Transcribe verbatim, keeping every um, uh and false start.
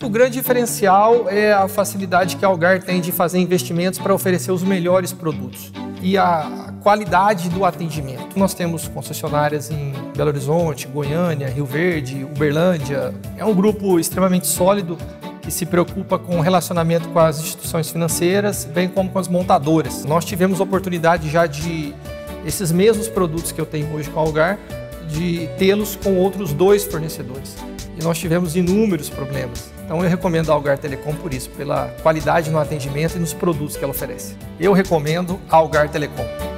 o grande diferencial é a facilidade que a Algar tem de fazer investimentos para oferecer os melhores produtos e a qualidade do atendimento. Nós temos concessionárias em Belo Horizonte, Goiânia, Rio Verde, Uberlândia. É um grupo extremamente sólido que se preocupa com o relacionamento com as instituições financeiras, bem como com as montadoras. Nós tivemos oportunidade já de, esses mesmos produtos que eu tenho hoje com a Algar, de tê-los com outros dois fornecedores. E nós tivemos inúmeros problemas. Então eu recomendo a Algar Telecom por isso, pela qualidade no atendimento e nos produtos que ela oferece. Eu recomendo a Algar Telecom.